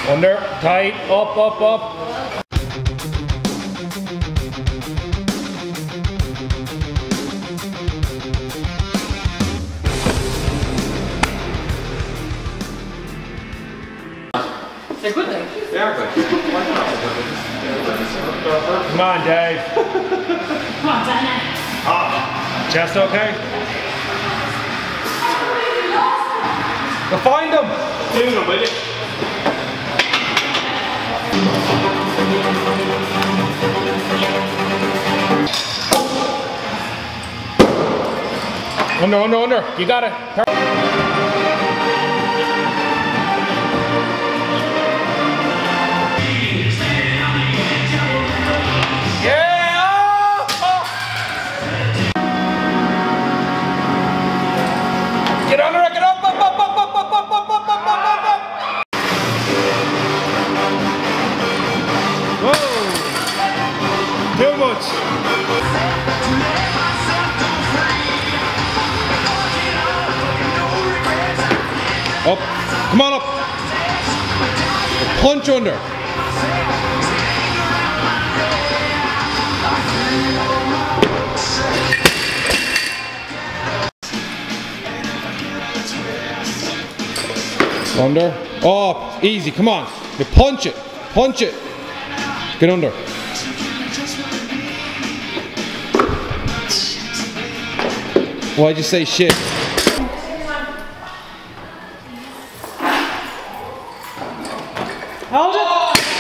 Under, tight, up, up, up. They're good though. They are good. Come on, Dave. Come on, Dana. Chest okay? Go find him. Do them, will you? Under, under, under. You got it. Get under it, get up, up, up, up, up, up, up, up, up, up, up, up. Whoa! Too much. Up, come on up. Punch under. Under. Oh, easy, come on. You punch it. Punch it. Get under. Why'd you say shit? Hold it.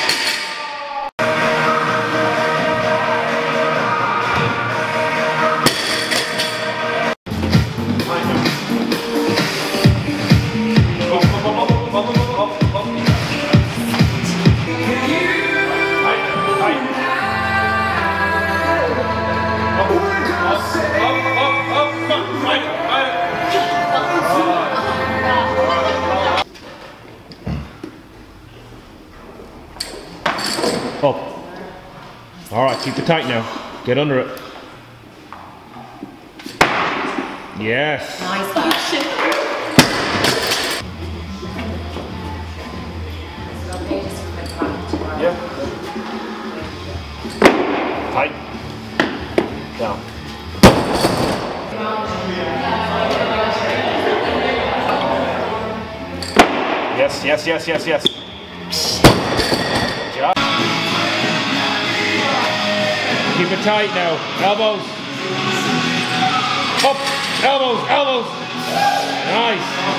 Up. Alright, keep it tight now. Get under it. Yes. Nice. Oh, shit. Yeah. Tight. Down. Yes, yes, yes, yes, yes. Good job. Keep it tight now. Elbows. Up. Elbows, elbows. Nice.